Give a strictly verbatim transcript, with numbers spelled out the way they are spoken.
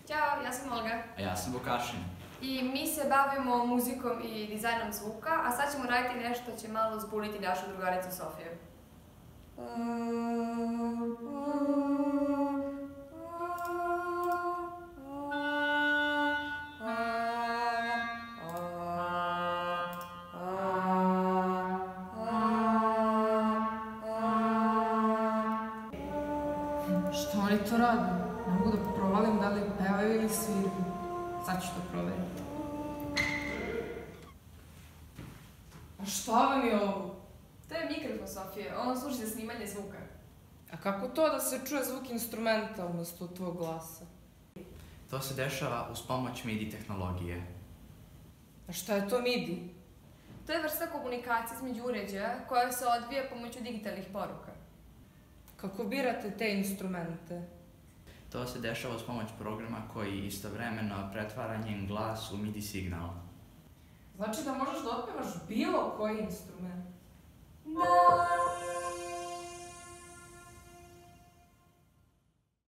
Ćao, ja sam Olga. A ja sam Vukašin. I mi se bavimo muzikom i dizajnom zvuka, a sad ćemo raditi nešto što će malo zbuniti našu drugaricu Sofiju. Što oni to rade? Ne mogu da provalim da li pevaju ili sviraju. Sad ću to proveriti. A šta vam je ovo? To je mikrofon Sofije, on služi za snimanje zvuka. A kako to da se čuje zvuk instrumenta umesto tvog glasa? To se dešava uz pomoć MIDI tehnologije. A šta je to MIDI? To je vrsta komunikacije između uređaja koja se odvija pomoću digitalnih poruka. Kako birate te instrumente? To se dešava uz pomoć programa koji istovremeno pretvara njen glas u MIDI signal. Znači da možeš da otpevaš bilo koji instrument?